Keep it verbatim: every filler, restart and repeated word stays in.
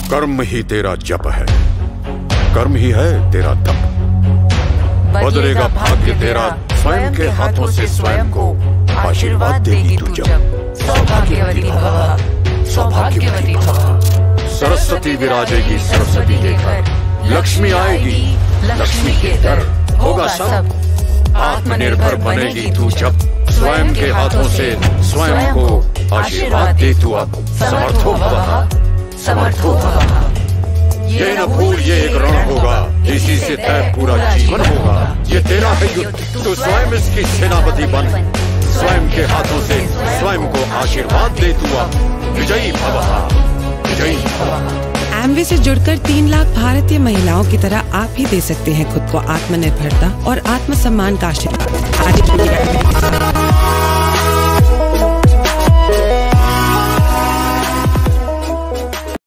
कर्म ही तेरा जप है, कर्म ही है तेरा तप। बदलेगा भाग्य तेरा स्वयं के हाथों से स्वयं को आशीर्वाद देगी तू जब। सौभाग्यवती भव, सौभाग्यवती भव। सरस्वती विराजेगी सरस्वती के घर, लक्ष्मी आएगी लक्ष्मी के दर। होगा सब आत्मनिर्भर बनेगी तू जब, स्वयं के हाथों से स्वयं को आशीर्वाद दे तू अब। समर्थो भवः, समर्थो भवः। ये न भूल ये एक रण होगा, इसी से तय पूरा जीवन होगा। ये तेरा है युद्ध, तू स्वयं इसकी सेनापति बन। स्वयं के हाथों से स्वयं को आशीर्वाद दे तू अब। विजयी भवः, विजयी भवः। एमवे से जुड़कर तीन लाख भारतीय महिलाओं की तरह आप भी दे सकते हैं खुद को आत्मनिर्भरता और आत्मसम्मान का आशीर्वाद। आज